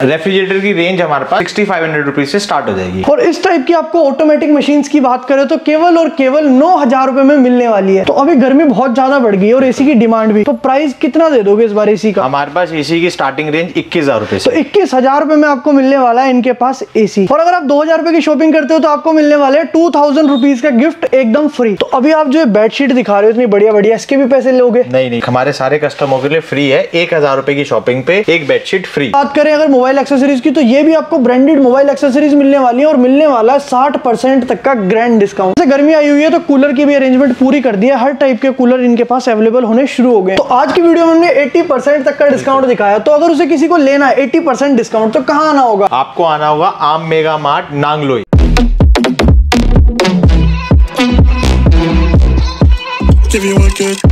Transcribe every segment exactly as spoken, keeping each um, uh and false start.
Refrigerator की range हमारे पास सिक्सटी फाइव हंड्रेड रुपीज से स्टार्ट हो जाएगी। और इस टाइप की आपको ऑटोमेटिक मशीन्स की बात करें तो केवल और केवल नौ हजार रुपए में मिलने वाली है। तो अभी गर्मी बहुत ज्यादा बढ़ गई है और एसी की डिमांड भी, तो प्राइस कितना दे दोगे इस बार एसी का? हमारे पास एसी की स्टार्टिंग रेंज इक्कीस हजार रुपए तो इक्कीस हजार रुपए में आपको मिलने वाला है इनके पास एसी। और अगर आप दो हजार रुपए की शॉपिंग करते हो तो आपको मिलने वाले है टू थाउजेंड रुपीज का गिफ्ट एकदम फ्री। तो अभी आप जो बेडशीट दिखा रहे हो इतनी बढ़िया बढ़िया, इसके भी पैसे लोगे? नहीं नहीं, हमारे सारे कस्टमरों के लिए फ्री है। एक हजार रुपए की शॉपिंग पे एक बेडशीट फ्री। बात करें अगर मोबाइल एक्सेसरीज की तो ये भी आपको ब्रांडेड मोबाइल एक्सेसरीज मिलने वाली है और मिलने वाला है साठ परसेंट तक का ग्रैंड डिस्काउंट। जैसे गर्मी आई हुई है तो कूलर की भी अरेंजमेंट पूरी कर दी है, हर टाइप के कूलर इनके पास अवेलेबल होने शुरू हो गए। तो आज की वीडियो में हमने अस्सी परसेंट तक का डिस्काउंट दिखाया। तो अगर उसे किसी को लेना है अस्सी परसेंट डिस्काउंट तो कहाँ आना होगा? आपको आना होगा Aam mega mart Nangloi. Give you a good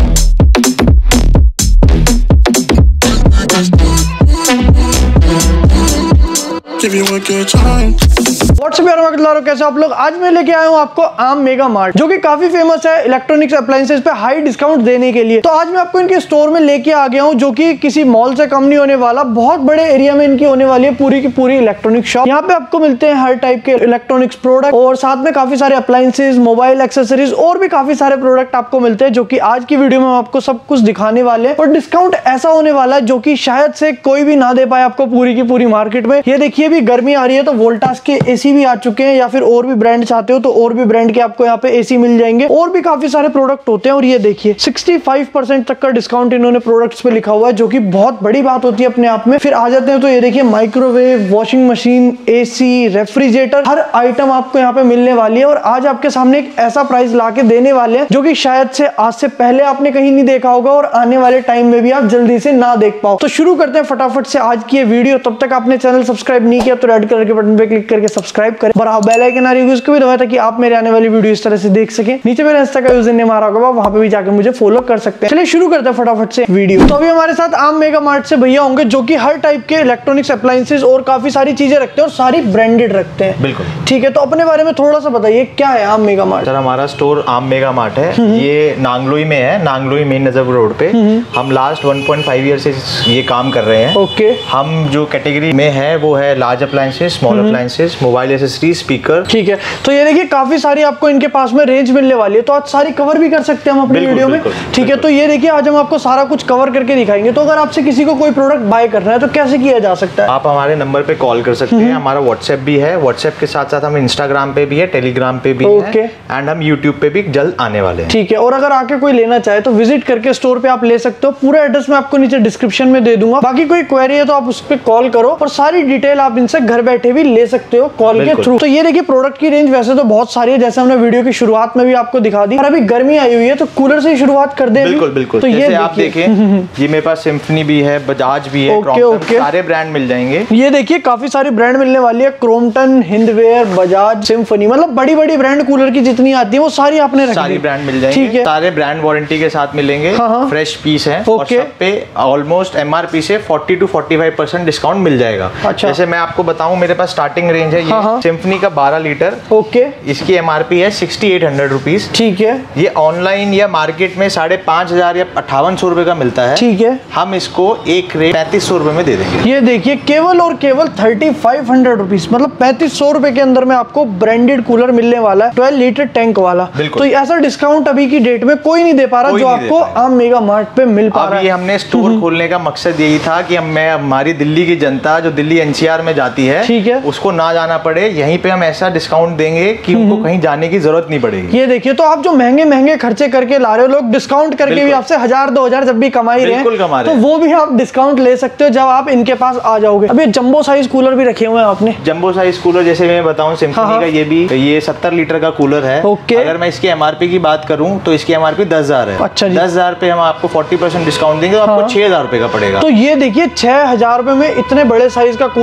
Give you a good time। WhatsApp यार, कैसे आप लोग? आज मैं लेके आया हूँ आपको आम मेगा मार्ट, जो कि काफी फेमस है इलेक्ट्रॉनिक्स अप्लायंसेस पे हाई डिस्काउंट देने के लिए। तो आज मैं आपको इनके स्टोर में लेके आ गया हूँ, जो कि किसी मॉल से कम नहीं होने वाला। बहुत बड़े एरिया में इनकी होने वाली है पूरी की पूरी इलेक्ट्रॉनिक शॉप। यहाँ पे आपको मिलते हैं हर टाइप के इलेक्ट्रॉनिक्स प्रोडक्ट और साथ में काफी सारे अप्लायंसेस, मोबाइल एक्सेसरीज और भी काफी सारे प्रोडक्ट आपको मिलते हैं, जो कि आज की वीडियो में हम आपको सब कुछ दिखाने वाले हैं। और डिस्काउंट ऐसा होने वाला है जो कि शायद से कोई भी ना दे पाए आपको पूरी की पूरी मार्केट में। ये देखिए अभी गर्मी आ रही है तो वोल्टास के एसी भी आ चुके हैं, या फिर और भी ब्रांड चाहते हो तो और भी ब्रांड के आपको यहाँ पे एसी मिल जाएंगे। और भी काफी सारे प्रोडक्ट होते हैं। और ये देखिए पैंसठ परसेंट तक का डिस्काउंट इन्होंने प्रोडक्ट्स पे लिखा हुआ है, जो कि बहुत बड़ी बात होती है अपने आप में। फिर आ जाते हैं तो ये देखिए microwave, washing machine, AC, refrigerator, हर आइटम आपको यहाँ पे मिलने वाली है। और आज आपके सामने एक ऐसा प्राइस ला के देने वाले हैं जो कि शायद से आज से पहले आपने कहीं नहीं देखा होगा और आने वाले टाइम में भी आप जल्दी से ना देख पाओ। तो शुरू करते हैं फटाफट से आज की ये वीडियो। तब तक आपने चैनल सब्सक्राइब नहीं किया तो रेड कलर के बटन पे क्लिक करके सब्सक्राइब करें और हाँ बेल आइकन आ रही है उसको भी दबाएं ताकि आप मेरे आने वाली वीडियो इस तरह से देख सकें। नीचे मेरे इंस्टा का यूजर नेम आ रहा होगा, वहां पे भी जाकर मुझे फॉलो कर सकते हैं। चलिए शुरू करते हैं फटाफट से वीडियो। तो अभी हमारे साथ आम मेगा मार्ट से भैया होंगे जो कि हर टाइप के इलेक्ट्रॉनिक्स अप्लायंसेस और काफी सारी चीजें रखते हैं और सारी ब्रांडेड रखते हैं। बिल्कुल ठीक है। तो अपने बारे में थोड़ा सा बताइए, क्या है आम मेगा मार्ट? सर हमारा स्टोर आम मेगा मार्ट है, ये नांगलोई में है, नांगलोई मेन नजरपुर रोड पे। हम last one point five year से ये काम कर रहे हैं। ओके। हम जो कैटेगरी में है वो है large appliances, small appliances, mobile accessories, speaker. ठीक है। तो ये देखिए काफी सारी आपको इनके पास में रेंज मिलने वाली है, तो आज सारी कवर भी कर सकते हैं हम अपनी वीडियो में। ठीक है। तो ये देखिए आज हम आपको सारा कुछ कवर करके दिखाएंगे। तो अगर आपसे किसी को कोई प्रोडक्ट बाय करना है तो कैसे किया जा सकता है? आप हमारे नंबर पे कॉल कर सकते हैं, हमारा व्हाट्सएप भी है, व्हाट्सएप के साथ साथ हम इंस्टाग्राम पे भी है, टेलीग्राम पे भी है एंड हम यूट्यूब पे भी जल्द आने वाले हैं। ठीक है। और अगर आके कोई लेना चाहे तो विजिट करके स्टोर पे आप ले सकते हो। पूरा एड्रेस मैं आपको नीचे डिस्क्रिप्शन में दे दूंगा। बाकी कोई क्वेरी है तो आप उस पर कॉल करो और सारी डिटेल आप इनसे घर बैठे भी ले सकते हो कॉल के थ्रू। तो ये देखिए प्रोडक्ट की रेंज वैसे तो बहुत सारी है, जैसे हमने वीडियो की शुरुआत में भी आपको दिखा दी। और अभी गर्मी आई हुई है तो कूलर से ही शुरुआत कर दे। बिल्कुल बिल्कुल। तो ये आप देखें, ये मेरे पास सिम्फनी भी है, बजाज भी है, ओके ओके, सारे ब्रांड मिल जाएंगे। ये देखिए काफी सारी ब्रांड मिलने वाली है, क्रोम्पटन, हिंदवेयर, बजाज, सिम्फनी, मतलब बड़ी बड़ी ब्रांड कूलर की जितनी आती है वो सारी आपने रखी, सारी ब्रांड मिल जाएंगे। ठीक है। सारे ब्रांड वारंटी के साथ मिलेंगे। फ्रेश पीस है और सब पे ऑलमोस्ट एमआरपी से forty two forty five percent discount मिल जाएगा। अच्छा। जैसे मैं आपको बताऊं, मेरे पास स्टार्टिंग रेंज है ये सिम्फनी का बारह लीटर। ओके। इसकी एमआरपी है सिक्सटी एट हंड्रेड रुपीज। ठीक है। ये ऑनलाइन या मार्केट में साढ़े पांच हजार या अट्ठावन सौ रुपए का मिलता है। ठीक है। हम इसको एक रेट पैंतीस सौ रुपए में दे देंगे। ये देखिए केवल और केवल थर्टी फाइव हंड्रेड रुपीज, मतलब पैंतीस सौ रुपए के अंदर में आपको ब्रांडेड कूलर मिलने वाला है, ट्वेल्व लीटर टैंक वाला। तो ऐसा डिस्काउंट अभी की डेट में कोई नहीं दे पा रहा जो आपको आम मेगा मार्ट पे मिल पा रहा है। ये हमने स्टोर खोलने का मकसद यही था कि मैं हमारी दिल्ली की जनता जो दिल्ली एनसीआर में जाती है, ठीक है, उसको ना जाना पड़े। यहीं पे हम ऐसा डिस्काउंट देंगे कि उनको कहीं जाने की जरूरत नहीं पड़ेगी। ये देखिए, तो आप जो महंगे महंगे खर्चे करके ला रहे हो, लोग डिस्काउंट करके भी आपसे हजार दो हजार जब भी कमाई रहे हैं, तो वो भी आप डिस्काउंट ले सकते हो जब आप इनके पास आ जाओगे। अभी जंबो साइज कूलर भी रखे हुए हैं आपने। जंबो साइज कूलर जैसे मैं बताऊं, सिम्फनी का ये भी ये सत्तर लीटर का कूलर है। ओके। अगर मैं इसकी एमआरपी की बात करूं तो इसकी एमआरपी दस हजार है। अच्छा जी। दस हजार पे हम आपको फोर्टी परसेंट डिस्काउंट देंगे तो आपको छह हजार रुपए का पड़ेगा। तो ये देखिए छह हजार रुपए में इतने बड़े साइज का कूलर, और वो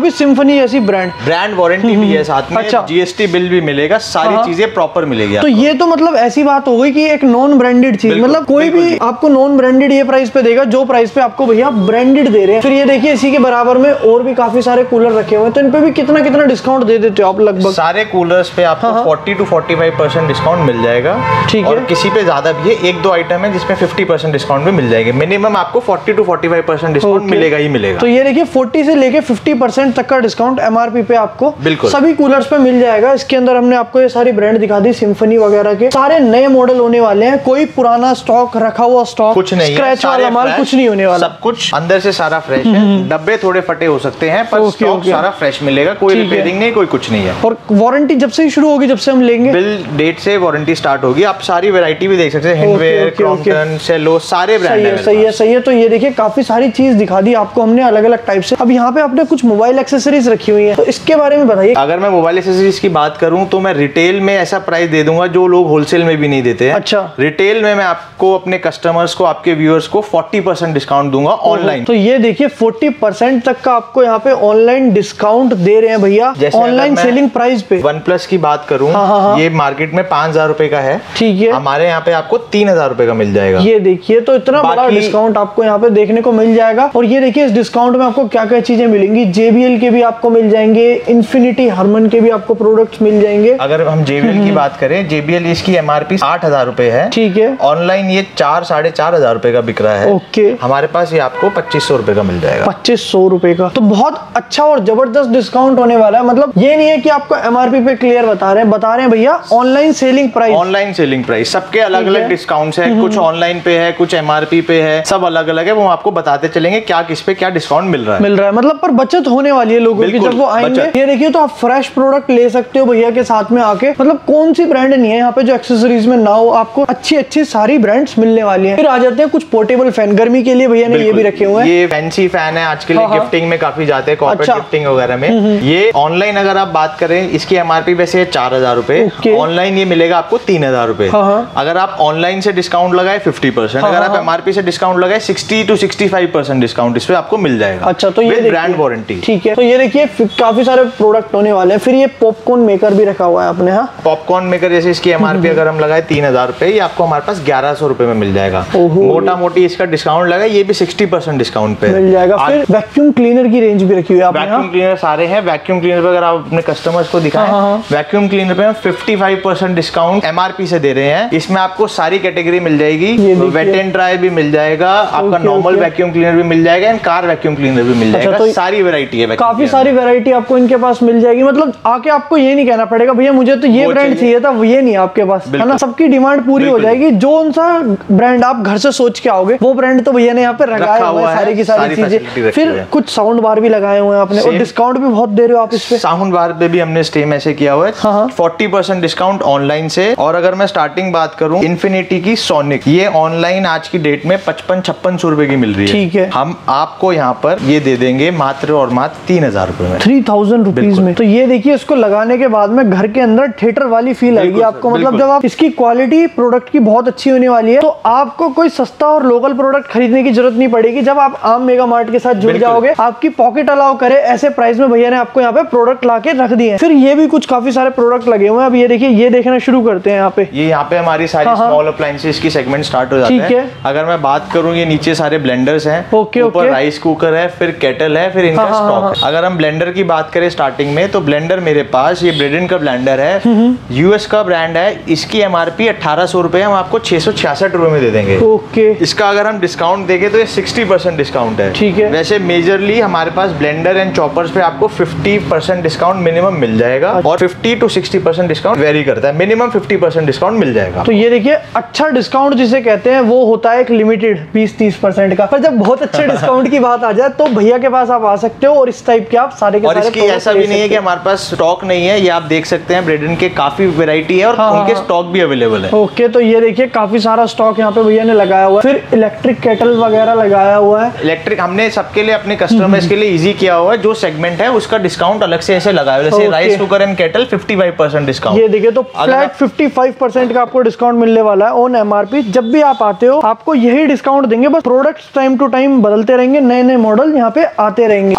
भी सिम्फनी जैसी ब्रांड ब्रांड वारंटी भी है साथ में। अच्छा। जीएसटी बिल भी मिलेगा, सारी चीजें प्रॉपर मिलेगी। तो ये तो मतलब ऐसी बात हो गई कि एक नॉन ब्रांडेड चीज, मतलब कोई भी आपको नॉन ब्रांडेड ये प्राइस पे देगा जो प्राइस पे आपको भैया ब्रांडेड दे रहे हैं। फिर ये देखिए इसी के बराबर में और भी काफी सारे कूलर रखे हुए हैं, तो इन पे भी कितना कितना डिस्काउंट दे देते हो आप? लगभग सारे कूलर्स पे आपको forty two forty five percent discount मिल जाएगा। ठीक है। और किसी पे ज्यादा भी है, एक दो आइटम है जिसमें फिफ्टी परसेंट डिस्काउंट भी मिल जाएगी। मिनिमम आपको forty two forty five percent discount मिलेगा ही मिलेगा। तो ये देखिए फोर्टी से लेके फिफ्टी परसेंट तक का डिस्काउंट एमआरपी पे आपको बिल्कुल सभी कूलर्स पे मिल जाएगा। इसके अंदर हमने आपको ये सारी ब्रांड दिखा दी, सिम्फनी वगैरह के सारे नए मॉडल होने वाले हैं। कोई पुराना स्टॉक रखा हुआ स्टॉक कुछ नहीं, स्क्रैच वाला माल कुछ नहीं होने वाला, सब कुछ अंदर से सारा फ्रेश है। डब्बे थोड़े फटे हो सकते हैं पर स्टॉक सारा फ्रेश मिलेगा, कोई रिपेयरिंग नहीं, कोई कुछ नहीं है। और वारंटी जब से ही शुरू होगी, जब से हम लेंगे बिल डेट से वारंटी स्टार्ट होगी। आप सारी वैरायटी भी देख सकते हैं, हिंडवेयर, क्रॉम्पटन, सेलो, सारे ब्रांड हैं। सही है सही है। तो ये देखिए काफी सारी चीज दिखा दी आपको हमने अलग अलग टाइप से। अब यहाँ पे आपने कुछ मोबाइल एक्सेसरीज रखी हुई है, तो इसके बारे में बताइए। अगर मैं मोबाइल एक्सेसरीज की बात करूं तो मैं रिटेल में ऐसा प्राइस दे दूंगा जो लोग होलसेल में भी नहीं देते हैं। अच्छा। रिटेल में मैं आपको अपने कस्टमर्स को, आपके व्यूअर्स को फोर्टी परसेंट डिस्काउंट दूंगा ऑनलाइन। तो ये देखिए फोर्टी परसेंट तक का आपको यहाँ पे ऑनलाइन डिस्काउंट दे रहे हैं भैया, ऑनलाइन सेलिंग प्राइस पे। वन प्लस की बात करूं, हाँ हाँ हाँ। ये मार्केट में पांच हजार रुपए का है। ठीक है। हमारे यहाँ पे आपको तीन हजार रुपए का मिल जाएगा। ये देखिए तो इतना बड़ा डिस्काउंट आपको यहाँ पे देखने को मिल जाएगा। और ये देखिए इस डिस्काउंट में आपको क्या क्या चीजें मिलेंगी। जेबीएल के भी आपको मिल जाएंगे, इन्फिनिटी हारमन के भी आपको प्रोडक्ट्स मिल जाएंगे। अगर हम जेबीएल की बात करें, जेबीएल इसकी एमआरपी आठ हजार रुपए है। ठीक है। ऑनलाइन ये चार साढ़े चार हजार रुपए का बिक रहा है। ओके। हमारे पास ये आपको पच्चीस सौ रुपए का मिल जाएगा। पच्चीस सौ रुपए का, तो बहुत अच्छा और जबरदस्त डिस्काउंट होने वाला है। मतलब ये नहीं है कि आपको एमआरपी पे क्लियर बता रहे हैं, बता रहे हैं भैया online selling price. Online selling price सबके अलग अलग डिस्काउंट्स है, कुछ ऑनलाइन पे है, कुछ एमआरपी पे है, सब अलग अलग है। वो आपको बताते चलेंगे क्या किस पे क्या डिस्काउंट मिल रहा है मिल रहा है मतलब पर बचत होने वाली है लोगों की जब वो आएंगे। ये देखिए तो आप फ्रेश प्रोडक्ट ले सकते हो भैया के साथ में आके। मतलब कौन सी ब्रांड नहीं है यहाँ पे जो एक्सेसरीज में ना हो, आपको अच्छी अच्छी सारी ब्रांड्स मिलने वाली हैं। फिर आ जाते हैं कुछ पोर्टेबल फैन, गर्मी के लिए भैया ने ये भी रखे हुए हैं। ये फैंसी फैन है, आज के लिए गिफ्टिंग में काफी जाते हैं, कॉर्पोरेट गिफ्टिंग वगैरह में। ये ऑनलाइन अगर आप बात करें, इसकी एमआरपी वैसे चार हजार रुपए, ऑनलाइन ये मिलेगा आपको तीन हजार रुपए। अगर आप ऑनलाइन से डिस्काउंट लगाए फिफ्टी परसेंट, अगर आप एमआरपी से डिस्काउंट लगाए sixty two sixty five percent discount इस पे आपको मिल जाएगा। अच्छा, तो ये ब्रांड वारंटी। ठीक है। तो ये देखिए काफी सारे प्रोडक्ट होने वाले हैं। फिर ये पॉपकॉर्न मेकर भी रखा हुआ है आपने। हाँ, पॉपकॉर्न मेकर जैसे इसकी एमआरपी अगर हम लगाए तीन हजार रुपए, ये आपको हमारे पास ग्यारह सौ रुपए में मिल जाएगा। मोटा मोटी इसका डिस्काउंट लगा, ये भी सिक्सटी परसेंट डिस्काउंट पे मिल जाएगा। फिर वैक्यूम क्लीनर की रेंज भी रखी हुई है आपने। वैक्यूम क्लीनर सारे हैं। वैक्यूम क्लीनर पे अगर आप अपने कस्टमर्स को दिखाएं, वैक्यूम क्लीनर पे हम fifty five percent discount MRP से दे रहे हैं। इसमें आपको सारी कैटेगरी मिल जाएगी, वेट एंड ड्राई भी मिल जाएगा, आपका नॉर्मल वैक्यूम क्लीनर भी मिल जाएगा, एंड कार वैक्यूम क्लीनर भी मिल जाएगा। सारी वैरायटी है, काफी सारी वैरायटी आपको इनके पास मिल जाएगी। मतलब आके आपको ये नहीं कहना पड़ेगा भैया मुझे तो ये ब्रांड चाहिए था, ये नहीं आपके पास, है ना। सबकी डिमांड पूरी हो जाएगी। जो सा ब्रांड आप घर से सोच के आओगे वो ब्रांड तो भैया ने यहाँ पे लगाया हुआ है, सारी की सारी चीजें। फिर कुछ साउंड बार भी लगाए हुए हैं आपने, और डिस्काउंट भी बहुत दे रहे हो आप इस पे। साउंड बार पे भी हमने सेम ऐसे किया हुआ है, फोर्टी परसेंट डिस्काउंट ऑनलाइन से। और अगर मैं स्टार्टिंग बात करूं, इन्फिनिटी की सोनिक, ये ऑनलाइन आज की डेट में पचपन छप्पन सौ रुपए की मिल रही है। ठीक है। हम आपको यहाँ पर ये दे देंगे मात्र और मात्र तीन हजार रुपए में, थ्री थाउजेंड रुपीज में। तो ये देखिए इसको लगाने के बाद में घर के अंदर थिएटर वाली फील आएगी आपको। मतलब जब आप इसकी क्वालिटी प्रोडक्ट की बहुत अच्छी होने वाली है, तो आपको कोई सस्ता और लोकल प्रोडक्ट खरीदने की जरूरत नहीं पड़ेगी। जब आप आम मेगा मार्ट के साथ जुड़ जाओगे, आपकी पॉकेट अलाउ करे ऐसे प्राइस में भैया ने आपको यहाँ पे प्रोडक्ट ला के रख दिए। फिर ये भी कुछ काफी सारे प्रोडक्ट लगे हुए हैं। अब ये देखिए, ये देखना शुरू करते हैं यहाँ पे। ये यहाँ पे हमारी सारी स्मॉल अप्लायंसेस की सेगमेंट स्टार्ट हो जाते हैं। ठीक है। अगर मैं बात करूँ, ये नीचे सारे ब्लेंडर्स हैं, ऊपर राइस कुकर है, फिर केटल है, फिर इनका स्टॉक। अगर हम ब्लेंडर की बात करें स्टार्टिंग में, तो ब्लेंडर मेरे पास ये ब्रेडन का ब्लेंडर है, यूएस का ब्रांड है। इसकी एमआरपी अठारह सौ रुपए, हम आपको छह सौ छियासठ रुपए में दे देंगे। ओके। इसका अगर हम डिस्काउंट देंगे तो ये सिक्सटी परसेंट डिस्काउंट है। ठीक है। वैसे मेजरली हमारे पास ब्लेंडर एंड चॉपर्स पे आपको फिफ्टी परसेंट डिस्काउंट मिनिमम मिल जाएगा, और fifty two sixty percent discount vary करता है, मिनिमम फिफ्टी परसेंट डिस्काउंट मिल जाएगा। तो ये देखिए अच्छा डिस्काउंट जिसे कहते हैं वो होता है एक लिमिटेड बीस तीस परसेंट का, पर जब बहुत अच्छे डिस्काउंट की बात आ जाए तो भैया के पास आप आ सकते हो, और इस टाइप के आप सारे के और सारे इसकी ऐसा भी नहीं है कि हमारे पास स्टॉक नहीं है। ये आप देख सकते हैं ब्रेडन के काफी वैरायटी है, और हाँ, उनके हाँ, स्टॉक भी अवेलेबल है। ओके। तो ये देखिए काफी सारा स्टॉक यहाँ पे भैया ने लगाया हुआ है। फिर इलेक्ट्रिक केटल वगैरह लगाया हुआ है। इलेक्ट्रिक हमने सबके लिए, अपने कस्टमर्स के लिए इजी किया हुआ है। जो सेगमेंट है उसका डिस्काउंट अलग से ऐसे लगाया हुआ है, जैसे rice cooker and kettle fifty five percent discount. ये देखिए तो फ्लैट फिफ्टी फाइव परसेंट का आपको डिस्काउंट मिलने वाला है ऑन एमआरपी। जब भी आप आते हो आपको यही डिस्काउंट देंगे, बस प्रोडक्ट्स टाइम टू टाइम बदलते रहेंगे, नए नए मॉडल यहाँ पे आते रहेंगे। अगर हम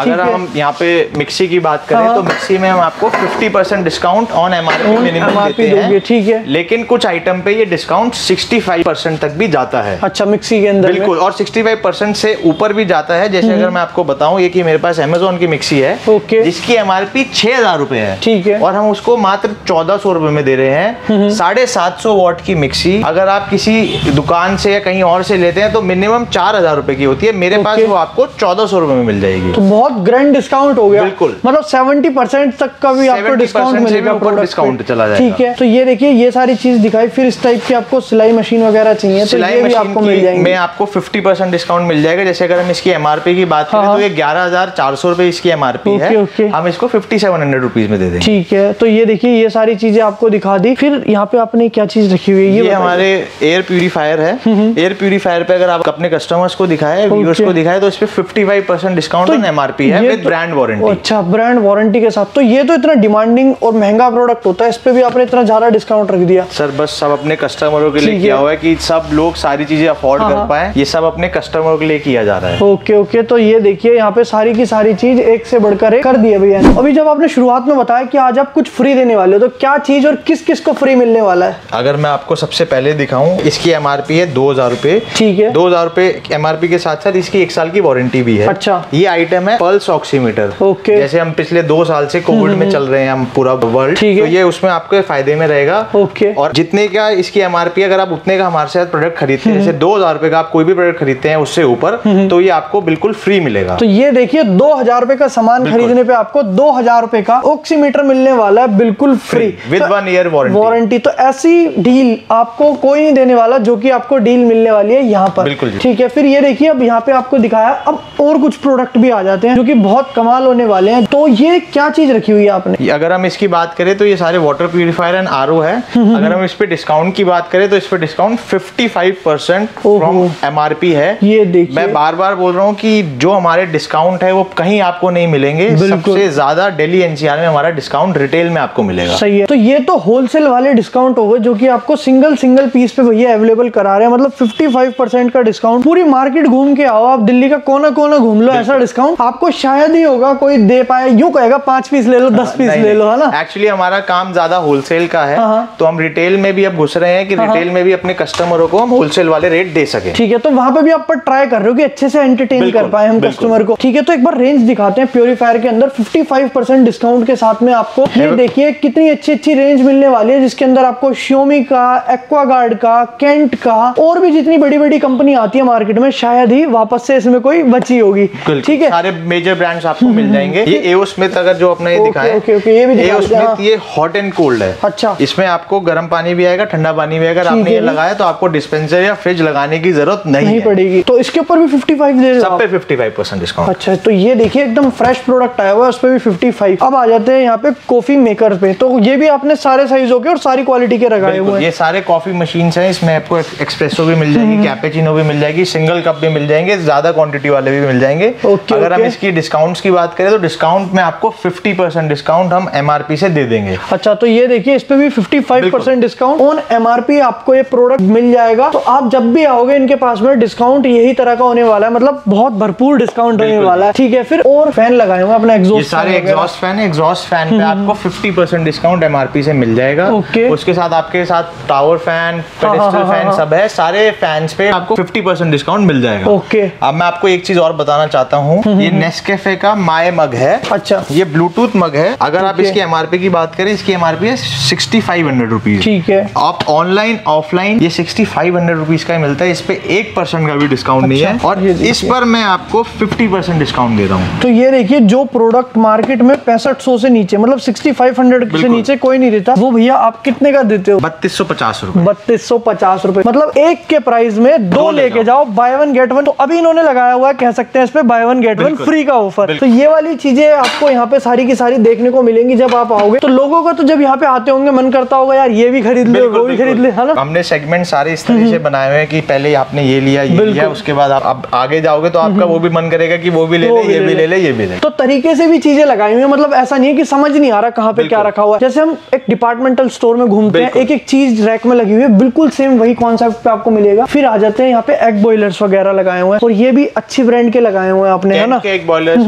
हम यहाँ पे मिक्सी की बात करें तो मिक्सी में हम आपको fifty percent discount on MRP minimum देते हैं, ठीक है। लेकिन कुछ आइटम पे ये डिस्काउंट सिक्सटी फाइव परसेंट तक भी जाता है। अच्छा, मिक्सी के अंदर बिल्कुल, और सिक्सटी फाइव परसेंट से ऊपर भी जाता है। जैसे अगर मैं आपको बताऊं, ये कि मेरे पास अमेज़न की मिक्सी है, ओके, जिसकी एमआरपी छह हजार रुपए है, ठीक है, और हम उसको मात्र चौदह सौ रुपए में दे रहे हैं। साढ़े सात सौ वॉट की मिक्सी अगर आप किसी दुकान से या कहीं और से लेते हैं तो मिनिमम चार हजार रुपए की होती है, मेरे पास वो आपको चौदह सौ रुपए में मिल जाएगी। तो बहुत ग्रैंड डिस्काउंट हो गया। बिल्कुल, मतलब सेवेंटी परसेंट तक का भी आपको डिस्काउंट मिलेगा, ऊपर डिस्काउंट चला जाएगा। ठीक है, तो ये देखिए ये सारी चीज दिखाई। फिर इस टाइप की आपको सिलाई मशीन वगैरह चाहिए तो ये भी आपको मिल जाएंगे। में आपको फिफ्टी परसेंट डिस्काउंट मिल जाएगा। जैसे अगर हम इसकी एमआरपी की बात करें तो ये ग्यारह हजार चार सौ रुपए इसकी एमआरपी है, हम इसको फिफ्टी सेवन हंड्रेड रुपीज में दे देंगे। ठीक है, तो ये देखिए ये सारी चीजें आपको दिखा दी। फिर यहाँ पे आपने क्या चीज रखी हुई है? ये, ये हमारे एयर प्यूरीफायर है। एयर प्यूरीफायर पे अगर आप अपने कस्टमर्स को दिखाए, व्यूअर्स को दिखाए, तो इस पे fifty five percent discount on MRP है विद ब्रांड वारंटी। अच्छा, ब्रांड वारंटी के साथ। तो ये तो इतना डिमांडिंग और महंगा प्रोडक्ट होता है, इस पे भी आपने इतना ज्यादा डिस्काउंट रख दिया। सर बस सब अपने कस्टमरों के लिए किया हुआ है कि सब लोग सारी चीजें अफोर्ड कर पाए, ये सब अपने कस्टमरों के लिए किया जा रहा है। ओके ओके, तो ये देखिए यहाँ पे सारी की सारी चीज एक से बढ़कर एक कर दी है भैया। अभी जब आपने शुरुआत में बताया कि आज आप कुछ फ्री देने वाले हो, तो क्या चीज और किस किस को फ्री मिलने वाला है? अगर मैं आपको सबसे पहले दिखाऊं, इसकी एमआरपी है दो हजार रुपए, ठीक है, दो हजार रुपए एमआरपी के साथ साथ इसकी एक साल की वारंटी भी है। अच्छा, ये आइटम है पल्स ऑक्सीमीटर। ओके, जैसे हम पिछले दो साल से कोविड में चल रहे हैं हम पूरा वर्ल्ड, तो ये उसमें आपके फायदे में रहेगा। ओके, और जितने का इसकी एमआरपी, अगर आप उतने का हमारे साथ प्रोडक्ट खरीदते हैं, जैसे दो हजार रुपए का आप कोई भी प्रोडक्ट खरीदते हैं उससे ऊपर, तो ये आपको बिल्कुल फ्री मिलेगा। तो ये देखिए दो हजार रुपए का सामान खरीदने पे आपको दो हजार रुपए का ऑक्सीमीटर मिलने वाला है, बिल्कुल free with one year warranty. Warranty तो ऐसी डील आपको कोई नहीं देने वाला जो कि आपको डील मिलने वाली है यहाँ पर। बिल्कुल, ठीक है। फिर ये देखिए अब यहाँ पे आपको दिखाया, अब और कुछ प्रोडक्ट भी आ जाते हैं जो कि बहुत कमाल होने वाले हैं। तो ये क्या चीज रखी हुई है आपने? अगर हम इसकी बात करें तो ये सारे वाटर प्यूरिफायर एंड आरओ है। अगर हम इस पे डिस्काउंट की बात करें तो इस पे discount fifty five percent from MRP है। ये देखिए, मैं बार बार बोल रहा हूँ कि जो हमारे डिस्काउंट है वो कहीं आपको नहीं मिलेंगे, सबसे ज्यादा दिल्ली एनसीआर में हमारा डिस्काउंट रिटेल में आपको मिलेगा। सही है। तो ये तो होलसेल वाले डिस्काउंट हो गए जो कि आपको सिंगल सिंगल पीस पे भैया अवेलेबल करा रहे हैं। मतलब फिफ्टी फाइव परसेंट का डिस्काउंट। पूरी मार्केट घूम के आओ आप, दिल्ली का कोना कोना घूम लो, ऐसा डिस्काउंट आपको शायद ही होगा कोई दे पाए। यूं कहेगा पांच पीस ले लो, दस पीस ले लो, है ना। एक्चुअली हमारा काम ज्यादा होलसेल का है, तो हम रिटेल में भी अब घुस रहे हैं कि रिटेल में भी अपने कस्टमरों को हम होलसेल वाले रेट दे सके। ठीक है, तो वहां पे भी आप ट्राई कर रहे हो कि अच्छे से एंटरटेन कर पाए हम कस्टमर को। ठीक है, तो एक बार रेंज दिखाते हैं प्यूरीफायर के अंदर फिफ्टी फाइव परसेंट डिस्काउंट के साथ में आपको। ये देखिए कितनी अच्छी अच्छी रेंज मिलने वाली है, जिसके अंदर आपको Xiaomi का, एक्वागार्ड का, केंट का और भी जितनी बड़ी बड़ी कंपनी आती है मार्केट में, शायद ही वापस से इसमें कोई बची होगी। ठीक है, सारे मेजर ब्रांड्स आपको मिल जाएंगे। ये एओ स्मिथ अगर जो अपना ये दिखाएं, ओके ओके, ये भी एओ स्मिथ, ये हॉट एंड कोल्ड है। अच्छा, इसमें आपको गर्म पानी भी आएगा, ठंडा पानी भी आएगा। आपने ये लगाया तो आपको डिस्पेंसर या फ्रिज लगाने की जरूरत नहीं, नहीं पड़ेगी। तो इसके ऊपर भी फिफ्टी फाइव दे रहे हो? सब पे फिफ्टी फाइव परसेंट डिस्काउंट। अच्छा, तो ये देखिए एकदम फ्रेश प्रोडक्ट आया हुआ है, उस पे भी फिफ्टी फाइव। अब आ जाते हैं यहाँ पे कॉफी मेकर पे। तो ये भी आपने सारे साइजों के और सारी क्वालिटी के लगाए हुए हैं। ये सारे कॉफी मशीन्स हैं, इसमें आपको एक्सप्रेसो भी मिल जाएगी, कैपेचिनो भी मिल जाएगी, सिंगल कप भी मिल जाएंगे, ज्यादा क्वांटिटी वाले भी मिल जाएंगे। अगर हम इसकी डिस्काउंट्स की बात करें तो डिस्काउंट में आपको फिफ्टी परसेंट डिस्काउंट हम एमआरपी से दे देंगे। अच्छा, तो ये देखिए इस पे भी fifty five percent discount on MRP आपको ये प्रोडक्ट मिल जाएगा। तो आप जब भी आओगे इनके पास में डिस्काउंट यही तरह का होने वाला है, मतलब बहुत भरपूर डिस्काउंट होने वाला है। ठीक है, फिर और फैन लगाए हुए अपना एग्जॉस्ट, सारे एग्जॉस्ट फैन है। एग्जॉस्ट फैन पे आपको फिफ्टी परसेंट डिस्काउंट एमआरपी से मिल जाएगा। उसके साथ आपके साथ टावर फैन, पेडेस्टल फैन सब है, सारे फैंस पे आपको फिफ्टी परसेंट डिस्काउंट मिल जाएगा। ओके, अब मैं आपको एक चीज और बताना चाहता हूँ, ये नेस्कैफे का माय मग है। अच्छा, ये ब्लूटूथ मग है। अगर आप इसकी एमआरपी की बात करें, इसकी एमआरपी है सिक्सटी फाइव हंड्रेड रुपीज। ठीक है, आप ऑनलाइन ऑफलाइन ये सिक्सटी फाइव हंड्रेड रुपीज का मिलता है, इस पे एक परसेंट का भी डिस्काउंट नहीं है, और इस पर मैं आपको फिफ्टी परसेंट डिस्काउंट दे रहा हूँ। तो ये देखिए जो प्रोडक्ट मार्केट में पैंसठ सौ से नीचे, मतलब सिक्सटी फाइव हंड्रेड से नीचे कोई नहीं देता, वो भैया आप कितने का देते हो? बत्तीस सौ पचास रुपए। बत्तीस सौ पचास रुपए, मतलब एक के प्राइस में दो, दो लेके जाओ, बाय वन गेट वन। तो अभी इन्होंने लगाया हुआ है, कह सकते हैं इस पे buy one get one free का ऑफर। तो ये वाली चीजें आपको यहाँ पे सारी की सारी देखने को मिलेंगी जब आप आओगे। तो लोगों का तो जब यहाँ पे आते होंगे मन करता होगा यार ये भी खरीद ले, वो भी खरीद ले, है ना। हमने सेगमेंट सारे इस तरह से बनाए हुए हैं कि पहले आपने ये लिया, ये लिया, उसके बाद आप आगे जाओगे तो आपका वो भी मन करेगा कि वो भी ले ले, ये भी ले ले, ये भी ले। तो तरीके से भी चीजें लगाई हुई है, मतलब ऐसा नहीं है कि समझ नहीं आ रहा कहाँ पे क्या रखा हुआ है। जैसे हम एक डिपार्टमेंटल स्टोर में घूमते हैं, एक एक चीज रैक में लगी हुई है, बिल्कुल सेम वही कॉन्सेप्ट पे आपको मिलेगा। फिर आ जाते हैं यहाँ पे एग बॉयलर्स वगैरह लगाए हुए हैं, और ये भी अच्छी ब्रांड के लगाए हुए हैं आपने, है ना। एग बॉयलर्स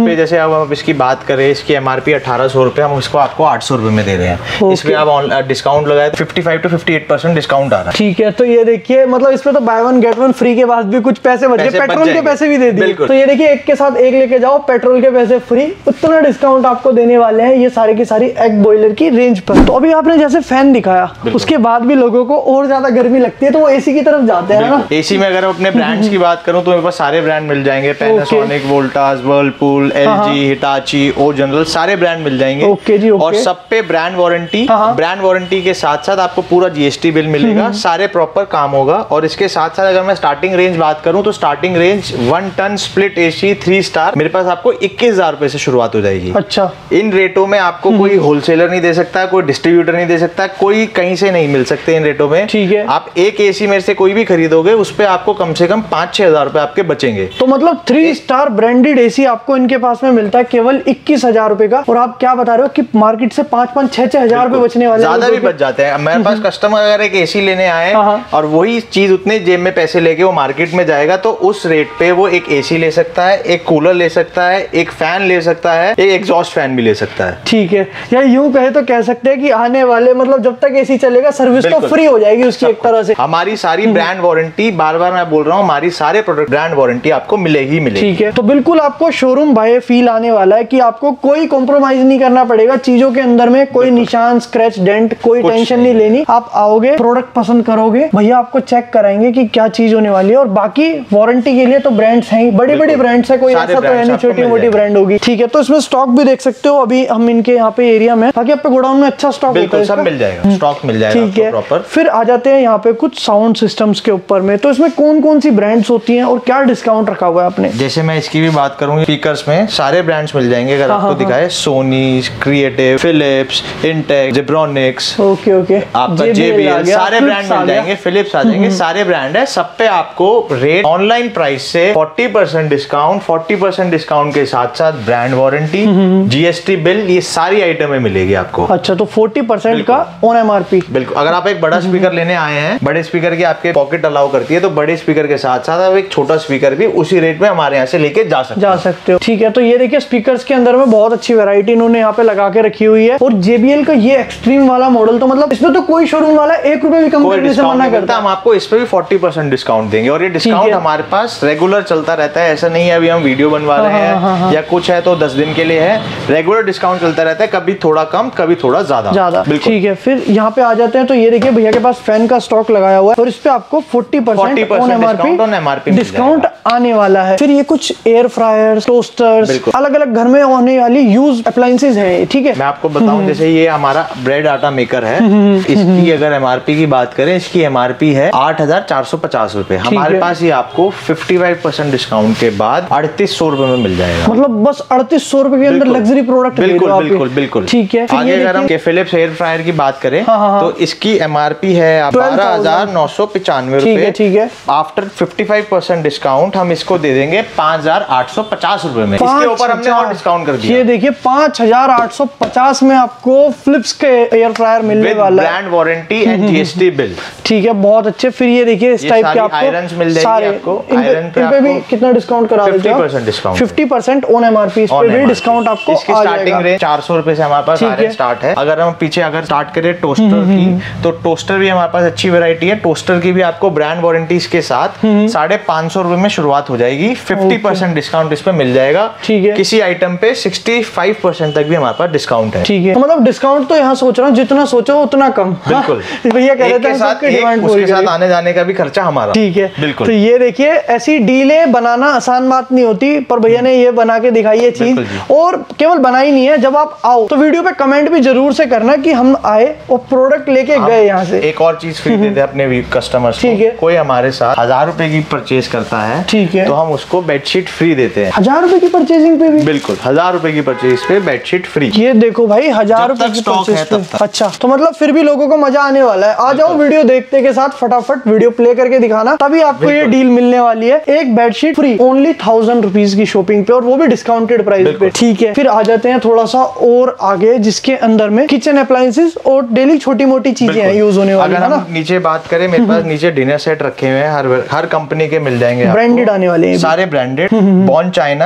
पे जैसे अब आप इसकी बात करें, इसकी एमआरपी अठारह सौ रुपए, हम इसको आपको आठ सौ रुपए में दे रहे हैं। इसमें आप डिस्काउंट लगाए तो पचपन टू अट्ठावन परसेंट डिस्काउंट आ रहा है। ठीक है, तो ये देखिए मतलब इसमें तो buy one get one free के बाद भी कुछ पैसे बच गए, पेट्रोल के पैसे भी दे दिए। तो ये देखिए एक के साथ एक लेके जाओ, पेट्रोल के पैसे फ्री, उतना डिस्काउंट आपको देने वाले हैं ये सारे की सारी एग बॉयलर की रेंज पर। तो अभी आपने जैसे फैन दिखाया, उसके बाद भी लोगों को और ज्यादा गर्मी लगती है तो वो एसी की तरफ जाते हैं ना। एसी में अगर अपने ब्रांड्स की बात करूं तो मेरे पास सारे ब्रांड मिल जाएंगे, Panasonic, Voltas, Whirlpool, LG, Hitachi, O General, सारे ब्रांड मिल जाएंगे। ओके जी, ओके। और सब पे ब्रांड वारंटी, ब्रांड वारंटी के साथ साथ आपको पूरा जीएसटी बिल मिलेगा, सारे प्रॉपर काम होगा। और इसके साथ साथ अगर मैं स्टार्टिंग रेंज बात करूं तो starting range one ton split AC three star मेरे पास आपको इक्कीस हजार रुपए से शुरुआत हो जाएगी। अच्छा, इन रेटों में आपको कोई होलसेलर नहीं दे सकता, कोई डिस्ट्रीब्यूटर नहीं दे सकता, कोई कहीं से नहीं मिल सकते इन रेटों में। ठीक है, आप एक एसी मेरे से कोई भी खरीदोगे उस पे आपको कम से कम पाँच छह हजार रुपए आपके बचेंगे। तो मतलब थ्री स्टार ब्रांडेड एसी आपको इनके पास में मिलता है केवल इक्कीस हजार रुपए का, और आप क्या बता रहे हो कि मार्केट से पांच पांच छह छह हजार रुपए बचने वाले, ज्यादा भी बच जाते हैं। मेरे पास कस्टमर अगर एक एसी लेने आए और वही चीज उतने जेब में पैसे लेके वो मार्केट में जाएगा तो उस रेट पे वो एक एसी ले सकता है, एक कूलर ले सकता है, एक फैन ले सकता है, एक एग्जॉस्ट फैन भी ले सकता है। ठीक है, या यूं कहे तो कह सकते हैं कि आने वाले मतलब जब तक एसी चलेगा सर्विस तो फ्री हो जाएगी उसकी एक तरह से। हमारी सारी ब्रांड वारंटी, बार बार मैं बोल रहा हूँ, हमारी सारे प्रोडक्ट ब्रांड वारंटी आपको मिले ही मिले। ठीक है, तो बिल्कुल आपको शोरूम बाय फील आने वाला है कि आपको कोई कॉम्प्रोमाइज नहीं करना पड़ेगा चीजों के अंदर में, कोई निशान, स्क्रैच, डेंट, कोई टेंशन नहीं लेनी। आप आओगे, प्रोडक्ट पसंद करोगे, भैया आपको चेक कराएंगे कि क्या चीज होने वाली है। और बाकी वारंटी के लिए तो ब्रांड्स हैं, बड़ी बड़ी ब्रांड्स है, कोई ऐसा तो है नहीं छोटी मोटी ब्रांड होगी। ठीक है, तो इसमें स्टॉक भी देख सकते हो अभी हम इनके यहाँ पे एरिया में, बाकी आपके गोडाउन में अच्छा स्टॉक होता है, सब मिल जाएगा, स्टॉक मिल जाएगा। ठीक है, प्रॉपर। फिर आ जाते हैं यहाँ पे कुछ साउंड सिस्टम्स के ऊपर में, तो इसमें कौन कौन सी ब्रांड्स होती हैं और क्या डिस्काउंट रखा हुआ है आपने? जैसे मैं इसकी भी बात करूँ, स्पीकर्स में सारे ब्रांड्स मिल जाएंगे। अगर आपको दिखाए, Sony, Creative, Philips, Intex, Zebronics, okay okay, आपका जेबीएल, सारे ब्रांड मिल जाएंगे, फिलिप्स आ जाएंगे, सारे ब्रांड है। सब पे आपको रेट ऑनलाइन प्राइस से चालीस परसेंट डिस्काउंट, चालीस परसेंट डिस्काउंट के साथ साथ ब्रांड वारंटी, जीएसटी बिल, ये सारी आइटमें मिलेगी आपको। अच्छा, तो चालीस परसेंट का ऑन एमआरपी। बिल्कुल, अगर आप एक बड़ा स्पीकर लेने आए हैं, बड़े स्पीकर की आपके पॉकेट अलाउ करती है, तो बड़े स्पीकर के साथ साथ आप एक छोटा स्पीकर भी उसी रेट में हमारे यहाँ से लेके जा सकते जा सकते हो। ठीक है, तो ये देखिए स्पीकर्स के अंदर में बहुत अच्छी वैरायटी इन्होंने यहाँ पे लगा के रखी हुई है। और जेबीएल का ये एक्सट्रीम वाला मॉडल, तो मतलब इसमें तो कोई शोरूम वाला एक रुपए भी कम करने से मना करता। हम आपको इस पे भी चालीस परसेंट डिस्काउंट देंगे, और ये डिस्काउंट हमारे पास रेगुलर चलता रहता है। ऐसा नहीं है अभी हम वीडियो बनवा रहे हैं या कुछ है तो दस दिन के लिए है, रेगुलर डिस्काउंट चलता रहता है, कभी थोड़ा कम, कभी थोड़ा ज्यादा ज्यादा। ठीक है, फिर यहाँ पे आ जाते हैं, तो ये देखिए भैया के पास फैन का स्टॉक लगाया हुआ है और इस पे आपको चालीस परसेंट ऑन एमआरपी डिस्काउंट आने वाला है। फिर ये कुछ एयर फ्रायर, टोस्टर्स, अलग अलग घर में होने वाली यूज अप्लायंसेस हैं। ठीक है, मैं आपको बताऊं, जैसे ये हमारा ब्रेड आटा मेकर है, इसकी अगर एमआरपी की बात करें, इसकी एमआरपी है आठ हजार चार सौ पचास रुपए। हमारे पास ये आपको पचपन परसेंट डिस्काउंट के बाद अड़तीस सौ रुपए में मिल जाएगा। मतलब बस अड़तीस सौ रुपए के अंदर लग्जरी प्रोडक्ट। बिल्कुल बिल्कुल बिल्कुल। ठीक है, आगे अगर हम फिलिप्स एयर फ्रायर की बात करें, तो इसकी एमआरपी है बारह हजार नौ सौ पचानवे रुपए। ठीक है, आफ्टर पचपन परसेंट डिस्काउंट हम इसको दे देंगे पाँच हजार आठ सौ पचास रुपए में। इसके ऊपर हमने और डिस्काउंट कर दिया। ये देखिए पाँच हजार आठ सौ पचास में आपको फिलिप्स के एयर फ्रायर मिलने वाला है, brand warranty and GST bill. ठीक है, बहुत अच्छे। फिर ये देखिए इस टाइप के आपको आयरन्स मिल जाएंगे आपको। आयरन पे भी कितना डिस्काउंट करा देते हैं? पचास परसेंट डिस्काउंट, पचास परसेंट ऑन एमआरपी। इस पे भी डिस्काउंट आपको इसकी स्टार्टिंग रेंज चार सौ रुपए से हमारे पास आयरन स्टार्ट है। अगर हम पीछे अगर स्टार्ट करें टोस्टर की, तो टोस्टर भी हमारे पास अच्छी वैरायटी है। टोस्टर की भी आपको ब्रांड वारंटीज के साथ साढ़े पाँच सौ रुपए में शुरुआत हो जाएगी। पचास परसेंट डिस्काउंट इस पे मिल जाएगा। ठीक है, किसी आइटम पे पैंसठ परसेंट तक भी हमारे पास डिस्काउंट है। ठीक है, तो मतलब डिस्काउंट तो यहाँ सोच रहा हूँ जितना सोचो उतना कम। बिल्कुल, भैया कह रहे थे उसके साथ आने जाने का भी खर्चा हमारा। ठीक है, बिल्कुल। तो ये देखिए ऐसी डीलें बनाना आसान बात नहीं होती, पर भैया ने ये बना के दिखाई है चीज। और केवल बनाई नहीं है, जब आप आओ तो वीडियो पे कमेंट भी जरूर से करना कि हम आए और प्रोडक्ट लेके गए यहाँ से। एक और चीज फ्री देते हैं अपने कस्टमर्स को। ठीक है, कोई हमारे साथ हजार रुपए की परचेज करता है, ठीक है, तो हम उसको बेडशीट फ्री देते हैं। हजार रुपए की परचेजिंग पे भी? बिल्कुल, हजार रुपए की परचेज पे बेडशीट फ्री। ये देखो भाई, हजार रुपए की परचेज पे। अच्छा, तो मतलब फिर भी लोगों को मजा आने वाला है। आ जाओ वीडियो देखते के साथ फटाफट वीडियो प्ले करके दिखाना, तभी आपको ये डील मिलने वाली है। एक bedsheet free only thousand rupees की शॉपिंग पे, और वो भी डिस्काउंटेड प्राइस पे। ठीक है, फिर आ जाते हैं थोड़ा सा और आगे, जिसके अंदर में किचन अप्लायंसेस और डेली छोटी मोटी चीजें हैं यूज होने वाली। अगर हम नीचे बात करें, मेरे पास नीचे डिनर सेट रखे हुए हैं, हर हर कंपनी के मिल जाएंगे, ब्रांडेड आने वाले हैं, सारे ब्रांडेड, बॉर्न चाइना, सारी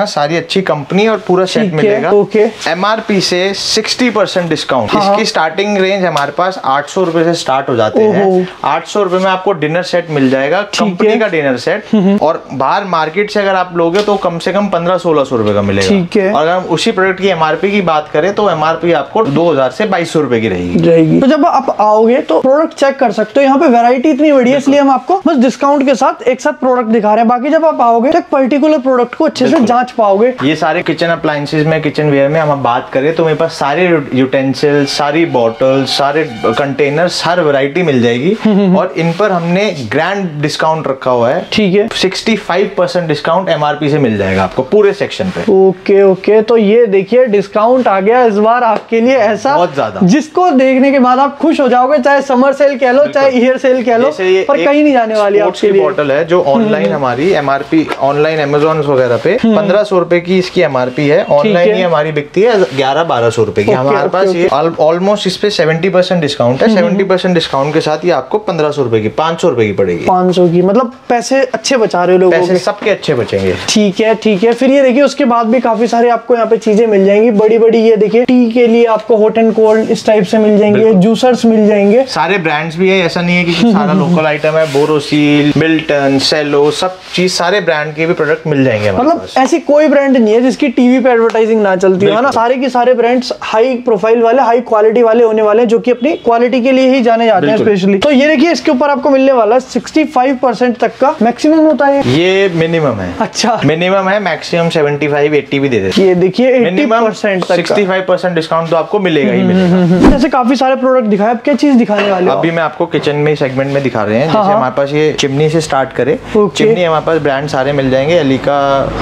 अच्छी कंपनी और पूरा सेट मिलेगा। ओके। एमआरपी से सिक्सटी परसेंट डिस्काउंट। इसकी स्टार्टिंग रेंज हमारे पास आठ सौ रुपए से स्टार्ट हो जाते हैं। आठ सौ रुपए में आपको डिनर सेट मिल जाएगा, कंपनी का डिनर सेट। और बाहर मार्केट से अगर आप लोगे तो कम से कम पंद्रह सोलह सौ रुपए का मिलेगा। ठीक है। और अगर हम उसी प्रोडक्ट की एमआरपी की बात करें तो एमआरपी आपको दो हजार से बाईस सौ रुपए की रहेगी। रहेगी। तो जब आप आओगे तो प्रोडक्ट चेक कर सकते हो, यहाँ पे वैरायटी इतनी बड़ी है इसलिए हम आपको बस डिस्काउंट के साथ एक साथ प्रोडक्ट दिखा रहे हैं। बाकी जब आप आओगे तो एक पर्टिकुलर प्रोडक्ट को अच्छे से जांच पाओगे। ये सारे किचन अप्लायंसेस में, किचन वेयर में हम बात करें तो मेरे पास सारे यूटेंसिल, सारी बॉटल, सारे कंटेनर्स, हर वैरायटी मिल जाएगी। और इन पर हमने ग्रैंड डिस्काउंट रखा हुआ है। ठीक है। Sixty five percent discount MRP से मिल जाएगा आपको पूरे सेक्शन पे। ओके ओके, तो ये देखिए डिस्काउंट आ गया इस बार आपके लिए, ऐसा बहुत ज्यादा, जिसको देखने के बाद आप खुश हो जाओगे। चाहे समर सेल कह लो, चाहे ईयर सेल कह लो, पर कहीं नहीं जाने वाली आपके लिए। बॉटल है जो ऑनलाइन हमारी एमआरपी, ऑनलाइन अमेज़न वगैरह पे पंद्रह सौ रुपए की इसकी एमआरपी है। ऑनलाइन ही हमारी बिकती है ग्यारह बारह सौ रुपए की। हमारे पास ये ऑलमोस्ट इस पे सेवेंटी परसेंट डिस्काउंट है। सेवेंटी परसेंट डिस्काउंट के साथ ये आपको पंद्रह सौ रुपए की, पाँच सौ रुपए की पड़ेगी। पाँच सौ की, मतलब पैसे अच्छे बचा रहे हो लोगों के। सबके अच्छे बचेंगे। ठीक है ठीक है। फिर ये देखिए उसके बाद भी काफी सारे आपको यहाँ पे चीजें मिल जाएंगी बड़ी बड़ी। ये देखिए टी के लिए आपको हॉट एंड कोल्ड इस टाइप से मिल जाएंगे, जूसर्स मिल जाएंगे। सारे ब्रांड्स भी है, ऐसा नहीं है कि सारा लोकल आइटम है। बोरोसिल, मिल्टन, सेलो, सब चीज सारे ब्रांड के भी प्रोडक्ट मिल जाएंगे। मतलब ऐसी कोई ब्रांड नहीं है जिसकी टीवी पे एडवर्टाइजिंग ना चलती हो, है ना। सारे के सारे ब्रांड्स हाई प्रोफाइल वाले, हाई क्वालिटी वाले होने वाले, जो कि अपनी क्वालिटी के लिए ही जाने जाते हैं स्पेशली। तो ये देखिए इसके ऊपर आपको मिलने वाला है सिक्सटी फाइव परसेंट तक का। मैक्सिमम होता है ये, मिनिमम है। अच्छा, मिनिमम है, मैक्सिमम सेवेंटी फाइव एटी भी दे देते हैं। ये देखिए एटी परसेंट तक, सिक्सटी फाइव परसेंट डिस्काउंट तो आपको मिलेगा ही मिलेगा। जैसे काफी सारे प्रोडक्ट दिखाए, अब क्या चीज दिखाने वाले हो? अभी मैं आपको किचन में सेगमेंट में दिखा रहे हैं। जैसे हमारे पास ये चिमनी से स्टार्ट करें, चिमनी हमारे पास ब्रांड सारे मिल जाएंगे। एलिका,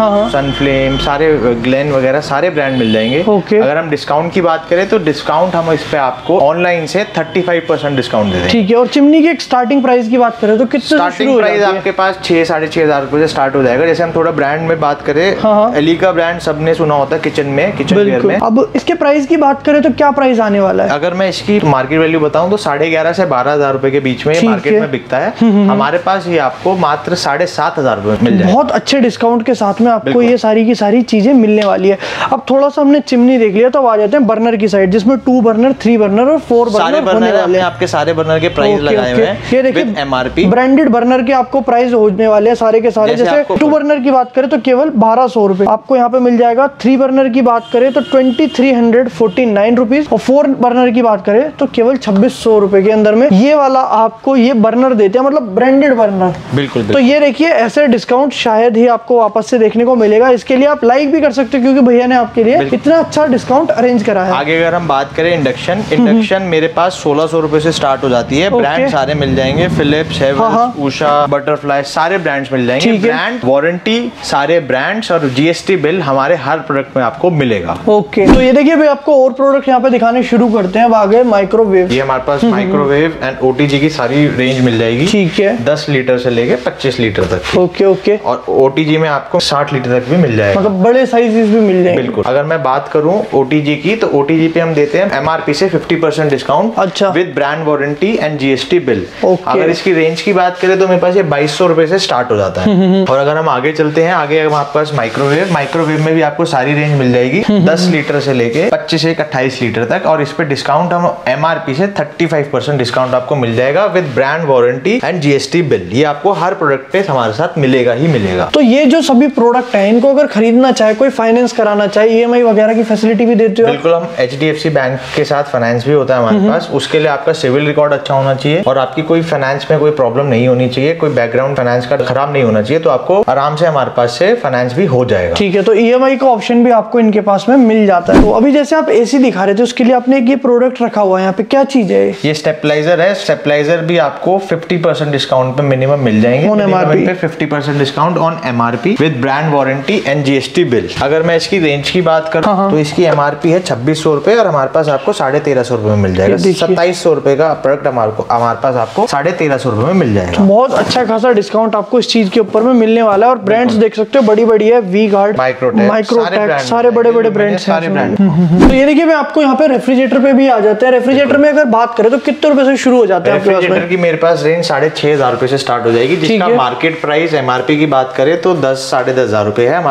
सनफ्लेम, सारे ग्लेन वगैरह सारे ब्रांड मिल जाएंगे। अगर हम डिस्काउंट की बात करें तो डिस्काउंट हम इस पे आपको ऑनलाइन से थर्टी फाइव परसेंट डिस्काउंट दे देंगे। ठीक है। और चिमनी की एक स्टार्टिंग प्राइस की बात करें तो कितने स्टार्टिंग प्राइस आपके पास छह साढ़े छह हजार रुपए से स्टार्ट हो जाएगा। जैसे हम थोड़ा ब्रांड में बात करें, एलिका ब्रांड सबने सुना होता है किचन में, किचन वेयर में। अब इसके प्राइस की बात करें तो क्या प्राइस आने वाला है? अगर मैं इसकी मार्केट वैल्यू बताऊं तो साढ़े ग्यारह से बारह हजार रुपए के बीच में ये मार्केट में बिकता है। हमारे पास ये आपको मात्र साढ़े सात हजार रुपए मिल जाएगा। बहुत अच्छे डिस्काउंट के साथ में आपको ये सारी की सारी चीजें मिलने वाली है। अब थोड़ा सा हमने चिमनी देख लिया, तो आ जाते हैं बर्नर की साइड, जिसमें टू बर्नर, थ्री बर्नर और फोर बर्नर होने वाले हैं। आपके सारे बर्नर के प्राइस लगाए हुए हैं। ये देखिए एमआरपी ब्रांडेड बर्नर के आपको प्राइस होने वाले हैं सारे के सारे। जैसे टू बर्नर की बात करें तो केवल बारह सौ रुपए आपको यहाँ पे मिल जाएगा। थ्री बर्नर की बात करें तो twenty three hundred forty nine rupees, और फोर बर्नर की बात करें तो केवल छब्बीस सौ रुपए के अंदर में ये वाला आपको ये बर्नर देते हैं, मतलब ब्रांडेड बर्नर। बिल्कुल। तो ये देखिए ऐसे डिस्काउंट शायद ही आपको वापस से देखने को मिलेगा। इसके लिए आप लाइक भी कर सकते हो क्योंकि भैया ने आपके लिए इतना अच्छा डिस्काउंट अरेंज करा है। आगे अगर हम बात करें इंडक्शन, इंडक्शन मेरे पास सोलह सौ रुपए से स्टार्ट हो जाती है। ब्रांड सारे मिल जाएंगे, फिलिप्स, हेवल्स, उषा, बटरफ्लाई, सारे ब्रांड्स मिल जाएंगे। ब्रांड, वारंटी, सारे ब्रांड्स और जीएसटी बिल हमारे हर प्रोडक्ट में आपको मिलेगा। ओके। तो ये देखिए भाई आपको और प्रोडक्ट यहाँ पे दिखाने शुरू करते हैं। अब आगे माइक्रोवेव, ये हमारे पास माइक्रोवेव एंड ओटीजी की सारी रेंज मिल जाएगी। ठीक है। दस लीटर से लेके पच्चीस लीटर तक। Okay okay. और ओटीजी में आपको साठ लीटर तक भी मिल जाएगा, मतलब बड़े साइजेस भी मिल जाएंगे। बिल्कुल। अगर मैं बात करूं ओटीजी की तो ओटीजी पे हम देते हैं एमआरपी से फिफ्टी परसेंट डिस्काउंट। अच्छा। With brand warranty and GST bill. Okay. अगर इसकी रेंज की बात करें तो मेरे पास ये बाईस सौ रुपए से स्टार्ट हो जाता है। और अगर हम आगे चलते हैं, आगे हमारे पास माइक्रोवेव, माइक्रोवेव में भी आपको सारी रेंज मिल जाएगी, दस लीटर से लेके पच्चीस एक अट्ठाईस लीटर तक। और इस पे डिस्काउंट हम एमआरपी से थर्टी फाइव परसेंट डिस्काउंट आपको मिल जाएगा with brand warranty and GST bill. ये आपको हर प्रोडक्ट पे हमारे साथ मिलेगा ही मिलेगा। तो ये जो सभी प्रोडक्ट है इनको अगर खरीदना चाहे, कोई फाइनेंस कराना चाहे, ईएमआई वगैरह की फैसिलिटी भी देते हो? बिल्कुल। हम एचडीएफसी बैंक के साथ फाइनेंस भी होता है हमारे पास। उसके लिए आपका सिविल रिकॉर्ड अच्छा होना चाहिए और आपकी कोई फाइनेंस में कोई प्रॉब्लम नहीं होनी चाहिए, कोई बैकग्राउंड फाइनेंस का खराब नहीं होना चाहिए, तो आपको आराम से हमारे पास से फाइनेंस भी हो जाएगा। ठीक है। तो ईएमआई का ऑप्शन भी आपको इनके पास में मिल जाता है। तो अभी जैसे आप एसी दिखा रहे थे, उसके लिए आपने एक ये प्रोडक्ट रखा हुआ है, यहाँ पे क्या चीज है? ये स्टेबलाइजर है। स्टेबलाइजर भी आपको फिफ्टी परसेंट डिस्काउंट पे मिनिमम मिल जाएंगे। ऑन एमआरपी पे fifty percent discount on MRP with brand warranty and GST bill. अगर मैं इसकी रेंज की बात करूं हाँ। तो इसकी एमआरपी है छब्बीस सौ रुपए और हमारे पास आपको साढ़े तेरह सौ रुपए में मिल जाएगा। सत्ताईस सौ रुपए का प्रोडक्ट हमारे हमारे पास आपको साढ़े तेरह सौ रुपए में मिल जाएगा। बहुत अच्छा खासा डिस्काउंट आपको इस चीज के ऊपर में मिलने वाला है। और ब्रांड्स देख सकते हो बड़ी बड़ी है, वी गार्ड, माइक्रोटेक, माइक्रोटेक, सारे बड़े बड़े ब्रांड्स सारे ब्रांड। तो ये देखिए मैं आपको यहाँ पे रेफ्रिजरेटर पे भी आ जाते हैं। रेफ्रिजरेटर में अगर बात करें तो कितने रुपए से शुरू हो जाते हैं? रेफ्रिजरेटर की मेरे पास रेंज साढ़े छह हजार रुपए से स्टार्ट हो जाएगी, जिसका मार्केट प्राइस एमआरपी की बात करें तो दस साढ़े दस हजार रुपए है। हमारे पास वही